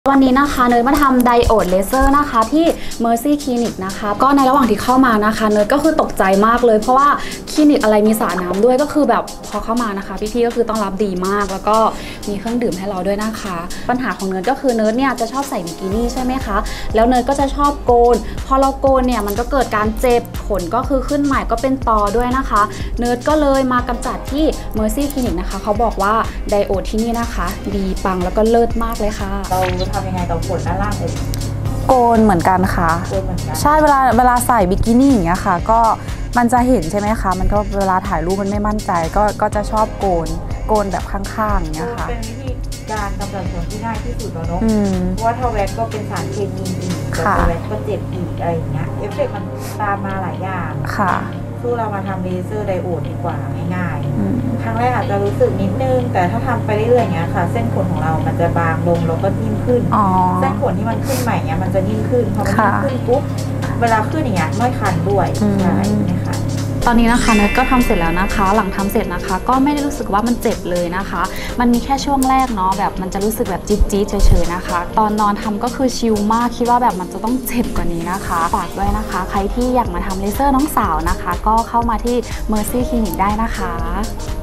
วันนี้นะคะเนยมาทำไดโอดเลเซอร์นะคะที่ Mercy Clinic นะคะก็ในระหว่างที่เข้ามานะคะเนยก็คือตกใจมากเลยเพราะว่าคลินิกอะไรมีสระน้ำด้วยก็คือแบบพอเข้ามานะคะพี่ๆก็คือต้องรับดีมากแล้วก็มีเครื่องดื่มให้เราด้วยนะคะปัญหาของเนยก็คือเนยเนี่ยจะชอบใส่บิกินี่ใช่ไหมคะแล้วเนยก็จะชอบโกนพอเราโกนเนี่ยมันก็เกิดการเจ็บขนก็คือขึ้นใหม่ก็เป็นตอด้วยนะคะเนยก็เลยมากำจัดที่ Mercy Clinic นะคะเขาบอกว่าไดโอดที่นี่นะคะดีปังแล้วก็เลิศมากเลยค่ะเราทำยังไงกับขนด้านล่างเลยโกนเหมือนกันค่ะโกนเหมือนกันใช่เวลาใส่บิกินี่อย่างเงี้ยค่ะก็มันจะเห็นใช่ไหมคะมันก็เวลาถ่ายรูปมันไม่มั่นใจก็จะชอบโกนแบบข้างๆอย่างเงี้ยค่ะเป็นวิธีการกำจัดขนที่ง่ายที่สุดแล้วเนาะเพราะว่าถ้าแว็กก็เป็นสารเคมีอีกแต่แว็กก็เจ็บอีกอะไรอย่างเงี้ยเอฟเฟกต์มันตามมาหลายอย่างค่ะสู้เรามาทำเลเซอร์ไดโอดดีกว่าง่ายๆครั้งแรกอาจจะรู้สึกนิดนึงแต่ถ้าทำไปเรื่อยๆอย่างเงี้ยค่ะเส้นขนของเรามันจะบางลงแล้วก็นิ่มขึ้นเส้นขนที่มันขึ้นใหม่เงี้ยมันจะนิ่มขึ้นพอมันนิ่มขึ้นปุ๊บเวลาขึ้นอย่างเงี้ยไม่คันด้วยใช่ไหมคะตอนนี้นะคะเนยก็ทำเสร็จแล้วนะคะหลังทำเสร็จนะคะก็ไม่ได้รู้สึกว่ามันเจ็บเลยนะคะมันมีแค่ช่วงแรกเนาะแบบมันจะรู้สึกแบบจี๊ดๆเฉยๆนะคะตอนนอนทำก็คือชิลมากคิดว่าแบบมันจะต้องเจ็บกว่านี้นะคะฝากด้วยนะคะใครที่อยากมาทำเลเซอร์น้องสาวนะคะก็เข้ามาที่ Mercy Clinic ได้นะคะ